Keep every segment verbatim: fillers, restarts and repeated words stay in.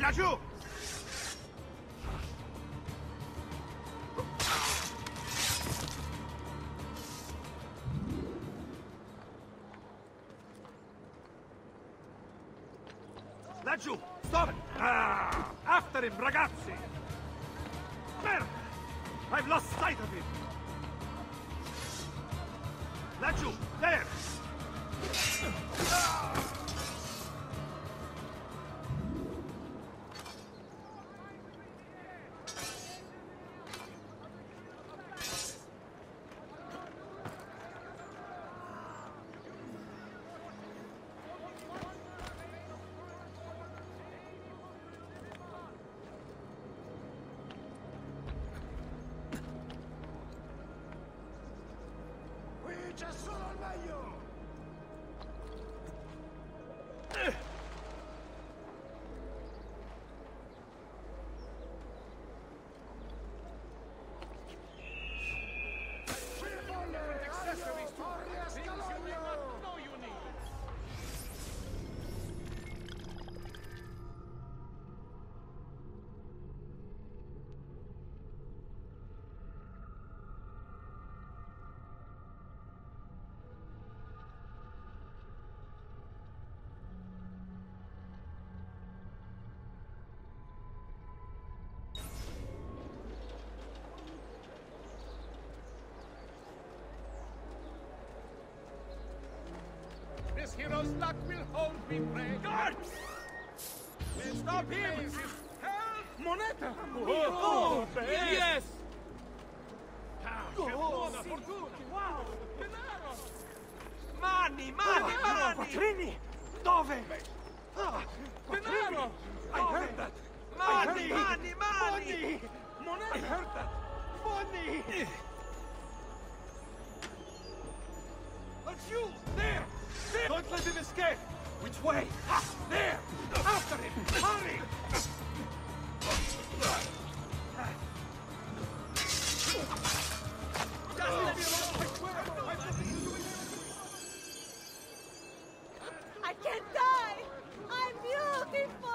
Laggiù! Laggiù! Stop! Ah, after him, ragazzi! Merda! I've lost sight of him! Laggiù! There! Ah! C'è solo il meglio! This hero's luck will hold me brave. Guards! Stop him! Help! Moneta! Oh, oh yes! Ah, Oh, che buona sì. fortuna! Wow! Denaro! Mani, mani, mani! Quattrini! Dove? Ah, Denaro! I heard that! Mani, mani, mani! Money! I heard that! Money! That's you! There! There! Don't let him escape! Which way? Ah, there! After him! Hurry! Just leave me alone! I swear! I can't die! I'm beautiful!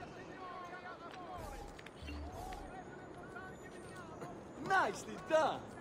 Nicely done!